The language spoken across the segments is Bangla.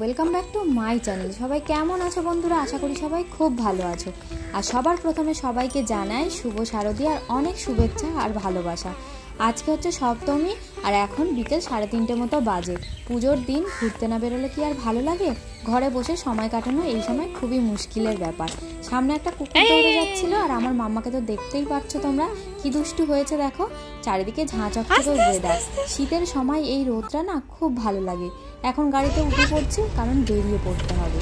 Welcome back to my channel. সবাই কেমন আছো বন্ধুরা? আশা করি সবাই খুব ভালো আছো। আর সবার প্রথমে সবাইকে জানাই শুভ শারদীয়ার অনেক শুভেচ্ছা আর ভালোবাসা। আজকে হচ্ছে সপ্তমী আর এখন বিকেল 3:30 মতো বাজে। পুজোর দিন ঘুরতে না বেরোলে কি আর ভালো লাগে? ঘরে বসে সময় কাটানো এই সময় খুবই মুশকিলের ব্যাপার। সামনে একটা কুকুর দৌড়ে যাচ্ছিল আর আমার মাম্মাকে তো দেখতেই পাচ্ছ তোমরা, কি দুষ্টু হয়েছে দেখো। চারিদিকে ঝাঁ চকচকে ওয়েদার, শীতের সময় এই রোদটা না খুব ভালো লাগে। এখন গাড়িতে উঠে পড়ছি কারণ বেরিয়ে পড়তে হবে।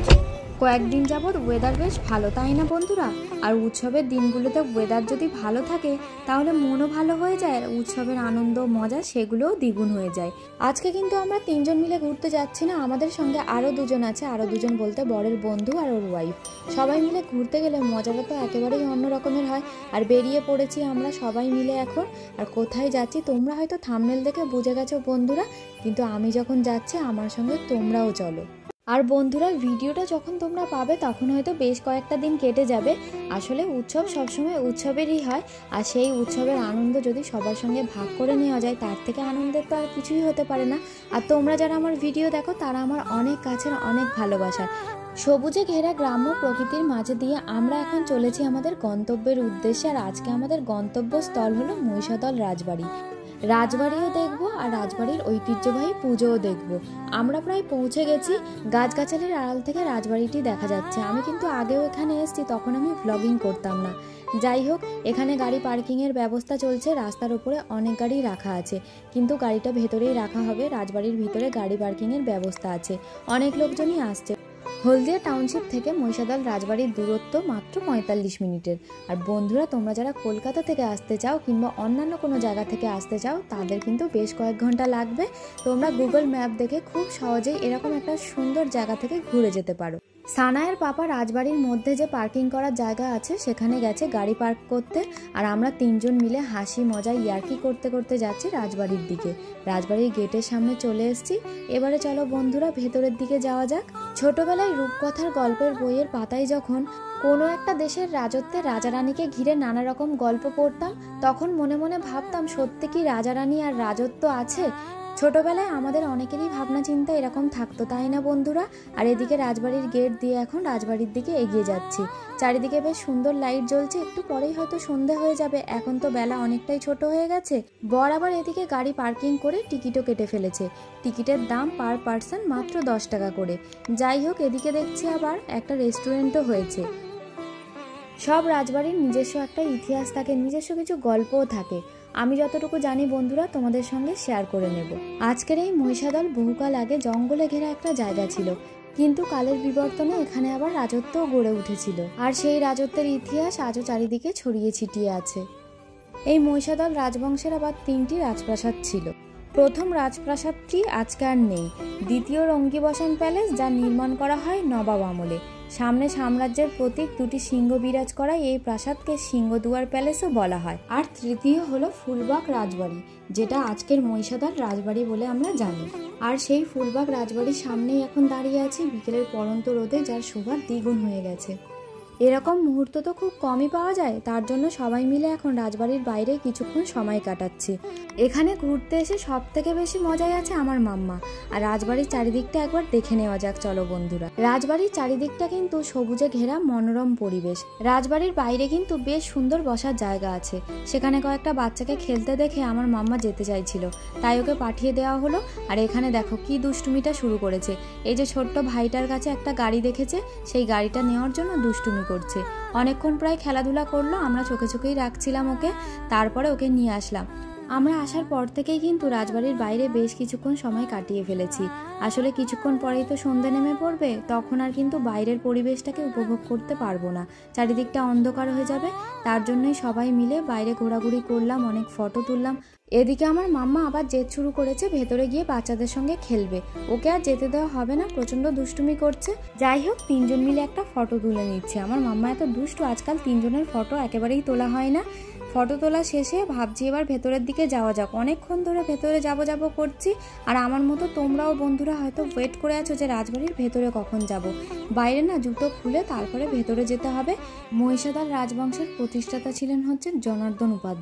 কয়েকদিন যাবৎ ওয়েদার বেশ ভালো, তাই না বন্ধুরা? আর উৎসবের দিনগুলোতে ওয়েদার যদি ভালো থাকে তাহলে মনও ভালো হয়ে যায়, আর উৎসবের আনন্দ মজা সেগুলোও দ্বিগুণ হয়ে যায়। আজকে কিন্তু আমরা 3 জন মিলে ঘুরতে যাচ্ছি না, আমাদের সঙ্গে আরও 2 জন আছে। আরও 2 জন বলতে বরের বন্ধু আর ওর ওয়াইফ। সবাই মিলে ঘুরতে গেলে মজাটা তো একেবারেই অন্য রকমের হয়। আর বেরিয়ে পড়েছি আমরা সবাই মিলে এখন। আর কোথায় যাচ্ছি তোমরা হয়তো থাম্বনেল দেখে বুঝে গেছো বন্ধুরা, কিন্তু আমি যখন যাচ্ছি আমার সঙ্গে তোমরাও চলো। আর বন্ধুরা, ভিডিওটা যখন তোমরা পাবে তখন হয়তো বেশ কয়েকটা দিন কেটে যাবে। আসলে উৎসব সবসময় উৎসবেরই হয়, আর সেই উৎসবের আনন্দ যদি সবার সঙ্গে ভাগ করে নেওয়া যায় তার থেকে আনন্দের তো আর কিছুই হতে পারে না। আর তোমরা যারা আমার ভিডিও দেখো তারা আমার অনেক কাছের, অনেক ভালোবাসার। সবুজে ঘেরা গ্রাম্য প্রকৃতির মাঝে দিয়ে আমরা এখন চলেছি আমাদের গন্তব্যের উদ্দেশ্যে। আর আজকে আমাদের গন্তব্যস্থল হলো মহিষাদল রাজবাড়ি। রাজবাড়িও দেখবো আর রাজবাড়ির ঐতিহ্যবাহী পুজোও দেখবো। আমরা প্রায় পৌঁছে গেছি। গাছগাছালির আড়াল থেকে রাজবাড়িটি দেখা যাচ্ছে। আমি কিন্তু আগেও এখানে এসেছি, তখন আমি ভ্লগিং করতাম না। যাই হোক, এখানে গাড়ি পার্কিংয়ের ব্যবস্থা চলছে। রাস্তার উপরে অনেক গাড়ি রাখা আছে, কিন্তু গাড়িটা ভেতরেই রাখা হবে। রাজবাড়ির ভিতরে গাড়ি পার্কিংয়ের ব্যবস্থা আছে। অনেক লোকজনই আসছে। হলদিয়া টাউনশিপ থেকে মহিষাদল রাজবাড়ির দূরত্ব মাত্র 45 মিনিটের। আর বন্ধুরা, তোমরা যারা কলকাতা থেকে আসতে চাও কিংবা অন্যান্য কোনো জায়গা থেকে আসতে চাও তাদের কিন্তু বেশ কয়েক ঘন্টা লাগবে। তোমরা গুগল ম্যাপ দেখে খুব সহজেই এরকম একটা সুন্দর জায়গা থেকে ঘুরে যেতে পারো। সানায়ের পাপা রাজবাড়ির মধ্যে যে পার্কিং করার জায়গা আছে সেখানে গেছে গাড়ি পার্ক করতে। আর আমরা 3 জন মিলে হাসি মজা ইয়ার্কি করতে করতে যাচ্ছি রাজবাড়ির দিকে। রাজবাড়ির গেটের সামনে চলে এসেছি। এবারে চলো বন্ধুরা ভেতরের দিকে যাওয়া যাক। ছোটবেলায় রূপকথার গল্পের বইয়ের পাতায় যখন কোনো একটা দেশের রাজত্বে রাজা রানীকে ঘিরে নানা রকম গল্প পড়তাম, তখন মনে মনে ভাবতাম সত্যি কি রাজা রানী আর রাজত্ব আছে? ছোটবেলায় আমাদের অনেকেরই ভাবনা চিন্তা এরকম থাকতো, তাই না বন্ধুরা? আর এদিকে রাজবাড়ির গেট দিয়ে এখন রাজবাড়ির দিকে এগিয়ে যাচ্ছি। চারিদিকে বেশ সুন্দর লাইট জ্বলছে। একটু পরেই হয়তো সন্ধে হয়ে যাবে, এখন তো বেলা অনেকটাই ছোট হয়ে গেছে। বর আবার এদিকে গাড়ি পার্কিং করে টিকিটও কেটে ফেলেছে। টিকিটের দাম পার পার্সন মাত্র 10 টাকা করে। যাই হোক, এদিকে দেখছি আবার একটা রেস্টুরেন্টও হয়েছে। সব রাজবাড়ির নিজস্ব একটা ইতিহাস থাকে, নিজস্ব কিছু গল্পও থাকে। আমি যতটুকু জানি বন্ধুরা তোমাদের সঙ্গে শেয়ার করে নেব। আজকের এই মহিষাদল বহুকাল আগে জঙ্গলে ঘেরা একটা জায়গা ছিল, কিন্তু কালের বিবর্তনে এখানে আবার রাজত্বও গড়ে উঠেছিল। আর সেই রাজত্বের ইতিহাস আজও চারিদিকে ছড়িয়ে ছিটিয়ে আছে। এই মহিষাদল রাজবংশের আবার 3টি রাজপ্রাসাদ ছিল। প্রথম রাজপ্রাসাদটি আজকে আর নেই। দ্বিতীয় রঙ্গিবসান প্যালেস, যা নির্মাণ করা হয় নবাব আমলে। সামনে সাম্রাজ্যের প্রতীক 2টি সিংহ বিরাজ করা এই প্রাসাদকে সিংহদুয়ার প্যালেসও বলা হয়। আর তৃতীয় হলো ফুলবাগ রাজবাড়ি, যেটা আজকের মহিষাদল রাজবাড়ি বলে আমরা জানি। আর সেই ফুলবাগ রাজবাড়ির সামনেই এখন দাঁড়িয়ে আছি বিকেলের পড়ন্ত রোদে, যার শোভা দ্বিগুণ হয়ে গেছে। এরকম মুহূর্ত তো খুব কমই পাওয়া যায়, তার জন্য সবাই মিলে এখন রাজবাড়ির বাইরে কিছুক্ষণ সময় কাটাচ্ছি। এখানে ঘুরতে এসে সব থেকে বেশি মজাই আছে আমার মাম্মা। আর রাজবাড়ির চারিদিকটা একবার দেখে নেওয়া যাক চলো বন্ধুরা। রাজবাড়ির চারিদিকটা কিন্তু সবুজে ঘেরা মনোরম পরিবেশ। রাজবাড়ির বাইরে কিন্তু বেশ সুন্দর বসার জায়গা আছে। সেখানে কয়েকটা বাচ্চাকে খেলতে দেখে আমার মাম্মা যেতে চাইছিল, তাই ওকে পাঠিয়ে দেওয়া হলো। আর এখানে দেখো কি দুষ্টুমিটা শুরু করেছে। এই যে ছোট্ট ভাইটার কাছে একটা গাড়ি দেখেছে, সেই গাড়িটা নেওয়ার জন্য দুষ্টুমি করছে। অনেকক্ষণ প্রায় খেলাধুলা করলো, আমরা চোখে চোখেই রাখছিলাম ওকে। তারপরে ওকে নিয়ে আসলাম। আমরা আসার পর থেকেই কিন্তু রাজবাড়ির বাইরে বেশ কিছুক্ষণ সময় কাটিয়ে ফেলেছি। আসলে কিছুক্ষণ পরেই তো সন্ধ্যে নেমে পড়বে, তখন আর কিন্তু বাইরের পরিবেশটাকে উপভোগ করতে পারবো না, চারিদিকটা অন্ধকার হয়ে যাবে। তার জন্যই সবাই মিলে বাইরে ঘোরাঘুরি করলাম, অনেক ফটো তুললাম। এদিকে আমার মাম্মা আবার জেদ শুরু করেছে, ভেতরে গিয়ে বাচ্চাদের সঙ্গে খেলবে। ওকে আর যেতে দেওয়া হবে না, প্রচন্ড দুষ্টুমি করছে। যাই হোক, 3 জন মিলে একটা ফটো তুলে নিচ্ছে। আমার মাম্মা এত দুষ্টু, আজকাল 3 জনের ফটো একেবারেই তোলা হয় না। ফটো তোলা শেষে ভাবছি এবার ভেতরের দিকে যাওয়া যাক। অনেকক্ষণ ধরে ভেতরে যাব করছি। আর আমার মতো তোমরাও বন্ধুরা হয়তো ওয়েট করে আছো যে রাজবাড়ির ভেতরে কখন যাব। বাইরে না জুতো খুলে তারপরে ভেতরে যেতে হবে। মহিষাদল রাজবংশের প্রতিষ্ঠাতা ছিলেন হচ্ছে জনার্দন উপাধ্যায়।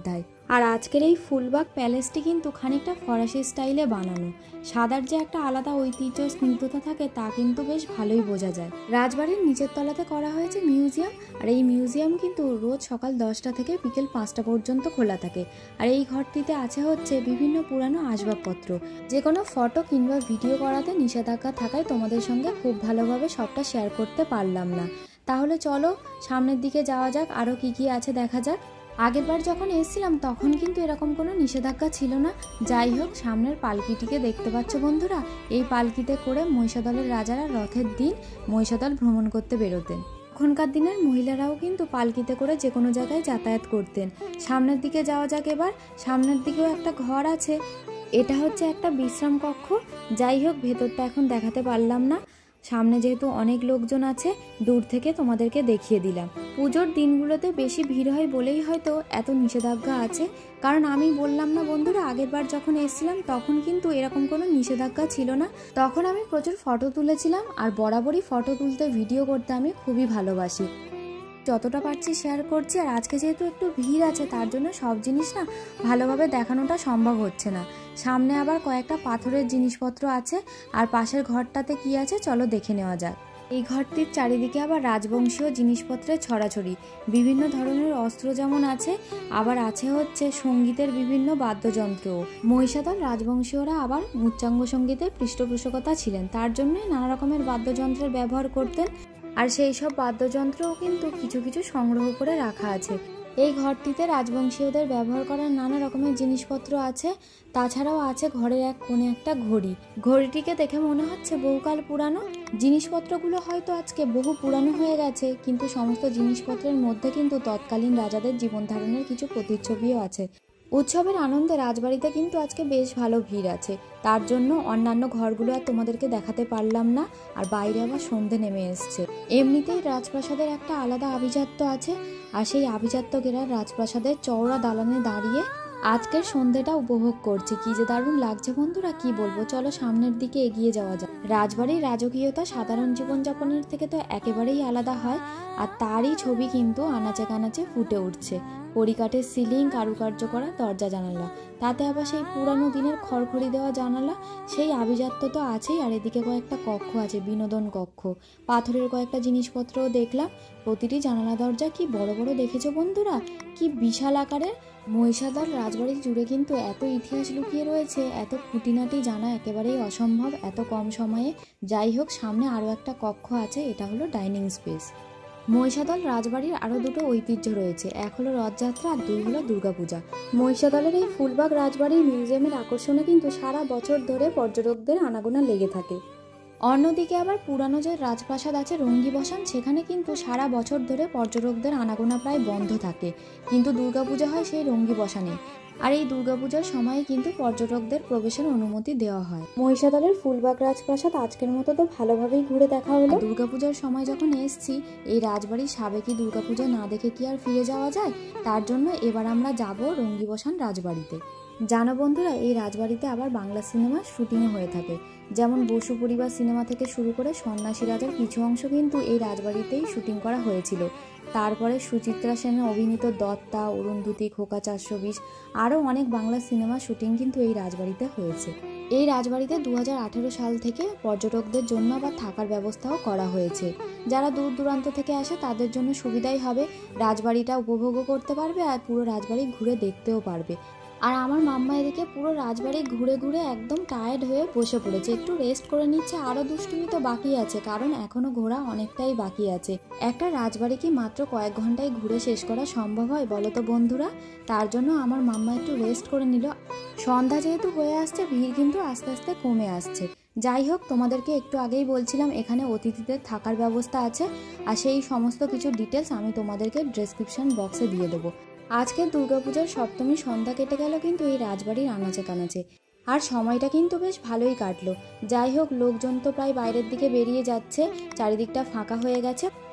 আর আজকের এই ফুলবাগ প্যালেসটি কিন্তু খানিকটা ফরাসি স্টাইলে বানানো। সাদার যে একটা আলাদা ঐতিহ্য স্নিগ্ধতা থাকে তা কিন্তু বেশ ভালোই বোঝা যায়। রাজবাড়ির নিচের তলাতে করা হয়েছে মিউজিয়াম, আর এই মিউজিয়াম কিন্তু রোজ সকাল 10টা থেকে বিকেল 5টা পর্যন্ত খোলা থাকে। আর এই ঘরটিতে আছে হচ্ছে বিভিন্ন পুরানো আসবাবপত্র। যে কোনো ফটো কিংবা ভিডিও করাতে নিষেধাজ্ঞা থাকায় তোমাদের সঙ্গে খুব ভালোভাবে সবটা শেয়ার করতে পারলাম না। তাহলে চলো সামনের দিকে যাওয়া যাক, আরও কি আছে দেখা যাক। আগেরবার যখন এসেছিলাম তখন কিন্তু এরকম কোনো নিষেধাজ্ঞা ছিল না। যাই হোক, সামনের পালকিটিকে দেখতে পাচ্ছ বন্ধুরা, এই পালকিতে করে মহিষাদলের রাজারা রথের দিন মহিষাদল ভ্রমণ করতে বেরোতেন। তখনকার দিনের মহিলারাও কিন্তু পালকিতে করে যে কোনো জায়গায় যাতায়াত করতেন। সামনের দিকে যাওয়া যাক এবার। সামনের দিকেও একটা ঘর আছে, এটা হচ্ছে একটা বিশ্রাম কক্ষ। যাই হোক, ভেতরটা এখন দেখাতে পারলাম না, সামনে যেহেতু অনেক লোকজন আছে দূর থেকে তোমাদেরকে দেখিয়ে দিলাম। পুজোর দিনগুলোতে বেশি ভিড় হয় বলেই হয়তো এত নিষেধাজ্ঞা আছে, কারণ আমি বললাম না বন্ধুরা, আগেরবার যখন এসেছিলাম তখন কিন্তু এরকম কোনো নিষেধাজ্ঞা ছিল না। তখন আমি প্রচুর ফটো তুলেছিলাম, আর বরাবরই ফটো তুলতে ভিডিও করতে আমি খুবই ভালোবাসি। যতটা পারছি শেয়ার করছি। আর আজকে যেহেতু একটু ভিড় আছে তার জন্য সব জিনিস না ভালোভাবে দেখানোটা সম্ভব হচ্ছে না। সামনে আবার কয়েকটা পাথরের জিনিসপত্র আছে, আর পাশের ঘরটাতে কি আছে চলো দেখে নেওয়া যাক। এই ঘরটির চারিদিকে আবার রাজবংশীয় জিনিসপত্রের ছড়াছড়ি, বিভিন্ন ধরনের অস্ত্র যেমন আছে, আবার আছে হচ্ছে সঙ্গীতের বিভিন্ন বাদ্যযন্ত্রও। মহিষাদল রাজবংশীয়রা আবার উচ্চাঙ্গ সঙ্গীতের পৃষ্ঠপোষকতা ছিলেন, তার জন্যই নানা রকমের বাদ্যযন্ত্রের ব্যবহার করতেন। আর সেই সব বাদ্যযন্ত্রও কিন্তু কিছু সংগ্রহ করে রাখা আছে। এই ঘরটিতে রাজবংশীয়দের ব্যবহার করার নানা রকমের জিনিসপত্র আছে। তাছাড়াও আছে ঘরের এক কোণে একটা ঘড়ি। ঘড়িটিকে দেখে মনে হচ্ছে বহুকাল পুরানো। জিনিসপত্রগুলো হয়তো আজকে বহু পুরানো হয়ে গেছে, কিন্তু সমস্ত জিনিসপত্রের মধ্যে কিন্তু তৎকালীন রাজাদের জীবন ধারণের কিছু প্রতিচ্ছবিও আছে। উৎসবের আনন্দে রাজবাড়িতে কিন্তু আজকে বেশ ভালো ভিড় আছে, তার জন্য অন্যান্য ঘরগুলো আর তোমাদেরকে দেখাতে পারলাম না। আর বাইরে আবার সন্ধে নেমে এসছে। এমনিতেই রাজপ্রাসাদের একটা আলাদা আভিজাত্য আছে, আর সেই আভিজাত্য ঘেরার রাজপ্রাসাদের চওড়া দালানে দাঁড়িয়ে আজকের সন্ধেটা উপভোগ করছি। কি যে দারুণ লাগছে বন্ধুরা, কি বলবো। চলো সামনের দিকে এগিয়ে যাওয়া যায়। রাজবাড়ির রাজকীয়তা সাধারণ জীবনযাপনের থেকে তো একেবারেই আলাদা হয়, আর তারই ছবি কিন্তু আনাচে কানাচে ফুটে উঠছে। কড়িকাঠের সিলিং, কারুকার্য করা দরজা জানালা, তাতে আবার সেই পুরানো দিনের খড়খড়ি দেওয়া জানালা, সেই আভিজাত্য তো আছেই। আর এদিকে কয়েকটা কক্ষ আছে, বিনোদন কক্ষ, পাথরের কয়েকটা জিনিসপত্রও দেখলাম। প্রতিটি জানালা দরজা কি বড় বড় দেখেছো বন্ধুরা, কি বিশাল আকারের। মহিষাদল রাজবাড়ি জুড়ে কিন্তু এত ইতিহাস লুকিয়ে রয়েছে, এত খুঁটিনাটি জানা একেবারেই অসম্ভব এত কম সময়ে। যাই হোক, সামনে আরও একটা কক্ষ আছে, এটা হলো ডাইনিং স্পেস। মহিষাদল রাজবাড়ির আরও দুটো ঐতিহ্য রয়েছে, এক হলো রথযাত্রা আর দুই হলো দুর্গাপূজা। মহিষাদলের এই ফুলবাগ রাজবাড়ির মিউজিয়ামের আকর্ষণে কিন্তু সারা বছর ধরে পর্যটকদের আনাগোনা লেগে থাকে। অন্যদিকে আবার পুরানো যে রাজপ্রাসাদ আছে রঙ্গি বসান, সেখানে কিন্তু সারা বছর ধরে পর্যটকদের আনাগোনা প্রায় বন্ধ থাকে, কিন্তু দুর্গাপূজা হয় সেই রঙ্গি বসানে। আর এই দুর্গাপূজার সময়ে কিন্তু পর্যটকদের প্রবেশের অনুমতি দেওয়া হয়। মহিষাদলের ফুলবাগ রাজপ্রাসাদ আজকের মতো তো ভালোভাবেই ঘুরে দেখা হলো। দুর্গাপূজার সময় যখন এসছি, এই রাজবাড়ির সাবেকি দুর্গাপূজা না দেখে কি আর ফিরে যাওয়া যায়? তার জন্য এবার আমরা যাব রঙ্গি বসান রাজবাড়িতে। জানো বন্ধুরা, এই রাজবাড়িতে আবার বাংলা সিনেমার শুটিংও হয়ে থাকে, যেমন বসু পরিবার সিনেমা থেকে শুরু করে সন্ন্যাসী রাজার কিছু অংশ কিন্তু এই রাজবাড়িতেই শুটিং করা হয়েছিল। তারপরে সুচিত্রা সেনের অভিনীত দত্তা, অরুন্ধতী, খোকা 420 আরও অনেক বাংলা সিনেমা শুটিং কিন্তু এই রাজবাড়িতে হয়েছে। এই রাজবাড়িতে 2018 সাল থেকে পর্যটকদের জন্য আবার থাকার ব্যবস্থাও করা হয়েছে। যারা দূর দূরান্ত থেকে আসে তাদের জন্য সুবিধাই হবে, রাজবাড়িটা উপভোগও করতে পারবে আর পুরো রাজবাড়ি ঘুরে দেখতেও পারবে। আর আমার মাম্মা এদিকে পুরো রাজবাড়ি ঘুরে ঘুরে একদম টায়ার্ড হয়ে বসে পড়েছে, একটু রেস্ট করে নিচ্ছে। আরও দুষ্টুমি তো বাকি আছে, কারণ এখনও ঘোরা অনেকটাই বাকি আছে। একটা রাজবাড়ি কি মাত্র কয়েক ঘন্টায় ঘুরে শেষ করা সম্ভব হয় বলো তো বন্ধুরা? তার জন্য আমার মাম্মা একটু রেস্ট করে নিল। সন্ধ্যা যেহেতু হয়ে আসছে, ভিড় কিন্তু আস্তে আস্তে কমে আসছে। যাই হোক, তোমাদেরকে একটু আগেই বলছিলাম এখানে অতিথিদের থাকার ব্যবস্থা আছে, আর সেই সমস্ত কিছু ডিটেলস আমি তোমাদেরকে ডেসক্রিপশন বক্সে দিয়ে দেবো। আজকে দুর্গাপূজার সপ্তমী সন্ধ্যা কেটে গেল কিন্তু এই রাজবাড়ির আনাচে কানাচে, আর সময়টা কিন্তু বেশ ভালোই কাটলো। যাই হোক, লোকজন তো প্রায় বাইরের দিকে বেরিয়ে যাচ্ছে, চারিদিকটা ফাঁকা হয়ে গেছে।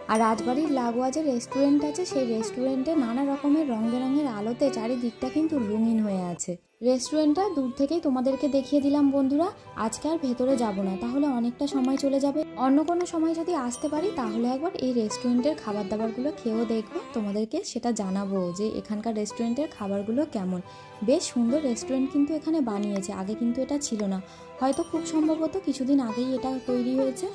আর রাজবাড়ির লাগোয়া যে রেস্টুরেন্ট আছে সেই রেস্টুরেন্টে নানা রকমের রং বেরঙের আলোতে চারিদিকটা কিন্তু রঙিন হয়ে আছে। রেস্টুরেন্টটা দূর থেকেই তোমাদেরকে দেখিয়ে দিলাম বন্ধুরা। আজকে আর ভেতরে যাব না, তাহলে অনেকটা সময় চলে যাবে। অন্য কোনো সময় যদি আসতে পারি তাহলে একবার এই রেস্টুরেন্টের খাবার দাবারগুলো খেয়েও দেখবো, তোমাদেরকে সেটা জানাবো যে এখানকার রেস্টুরেন্টের খাবারগুলো কেমন। বেশ সুন্দর রেস্টুরেন্ট কিন্তু এখানে বানিয়েছে, আগে কিন্তু এটা ছিল না, হয়তো খুব সম্ভবত কিছুদিন আগেই এটা তৈরি হয়েছে।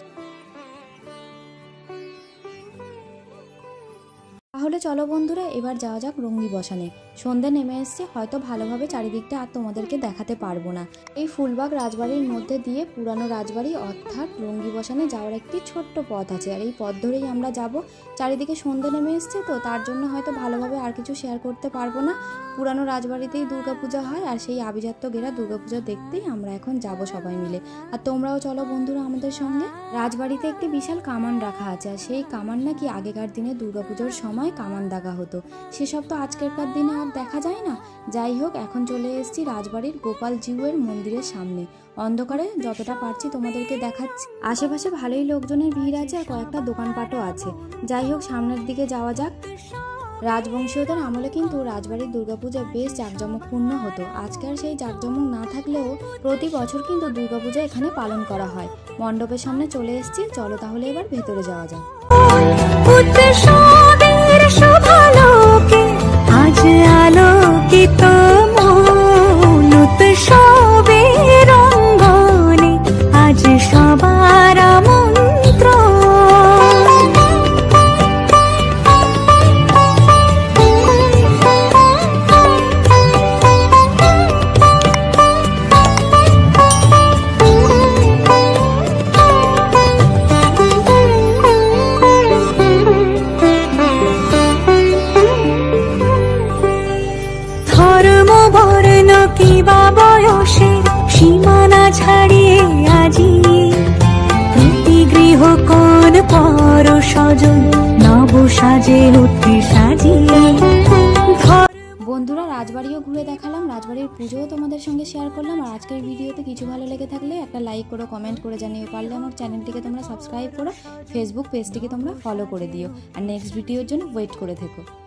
তাহলে চলো বন্ধুরা এবার যাওয়া যাক রঙ্গি বসানে। সন্ধে নেমে এসছে, হয়তো ভালোভাবে চারিদিকটা আর তোমাদেরকে দেখাতে পারবো না। এই ফুলবাগ রাজবাড়ির মধ্যে দিয়ে পুরানো রাজবাড়ি অর্থাৎ রঙ্গি বসানে যাওয়ার একটি ছোট্ট পথ আছে, আর এই পথ ধরেই আমরা যাব। চারিদিকে সন্ধে নেমে এসছে তো তার জন্য হয়তো ভালোভাবে আর কিছু শেয়ার করতে পারবো না। পুরানো রাজবাড়িতেই দুর্গাপূজা হয়, আর সেই আভিজাত্য ঘেরা দুর্গাপূজা দেখতেই আমরা এখন যাব সবাই মিলে। আর তোমরাও চলো বন্ধুরা আমাদের সঙ্গে। রাজবাড়িতে একটি বিশাল কামান রাখা আছে, আর সেই কামান নাকি আগেকার দিনে দুর্গাপুজোর সময় কামান দাগা হতো, সেসব তো আজকেরকার দিনে আর দেখা যায় না। যাই হোক, এখন চলে এসেছি রাজবাড়ির গোপাল জিউয়ের মন্দিরের সামনে। অন্ধকারে যতটা পারছি তোমাদেরকে দেখাচ্ছি। আশেপাশে ভালোই লোকজনের ভিড় আছে, আর কয়েকটা দোকানপাটও আছে। যাই হোক, সামনের দিকে যাওয়া যাক। রাজবংশীয়দের আমলে কিন্তু রাজবাড়ির দুর্গাপূজা বেশ জাঁকজমকপূর্ণ হতো। আজকে আর সেই জাঁকজমক না থাকলেও প্রতি বছর কিন্তু দুর্গাপূজা এখানে পালন করা হয়। মণ্ডপের সামনে চলে এসেছি, চলো তাহলে এবার ভেতরে যাওয়া যাক। আজ আলোকিত উৎসবের রঙ্গনে আজ সবার আমন্ত্রণ। সীমানা ছাড়িয়ে আজি প্রতি গৃহ কোন পর স্বজন নব সাজে উঠে সাজিয়ে। বন্ধুরা রাজবাড়িও ঘুরে দেখালাম, রাজবাড়ির পুজোও তোমাদের সঙ্গে শেয়ার করলাম। আর আজকের ভিডিওতে কিছু ভালো লেগে থাকলে একটা লাইক করো, কমেন্ট করে জানিও। পারলে আমার চ্যানেলটিকে তোমরা সাবস্ক্রাইব করো, ফেসবুক পেজটিকে তোমরা ফলো করে দিও, আর নেক্সট ভিডিওর জন্য ওয়েট করে থেকো।